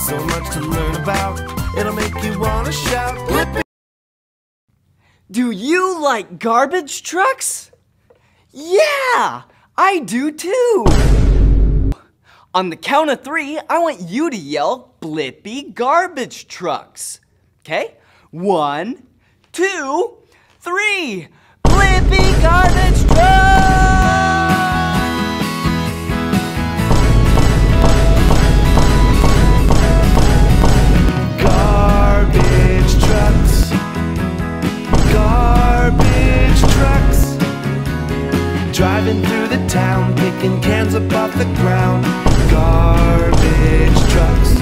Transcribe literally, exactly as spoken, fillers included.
so much to learn about. It'll make you wanna shout, Blippi! Do you like garbage trucks? Yeah, I do too! On the count of three, I want you to yell, Blippi garbage trucks. Okay? One, two, three! Blippi garbage trucks! Garbage trucks. Garbage trucks. Driving through the town, picking cans up off the ground. Garbage trucks.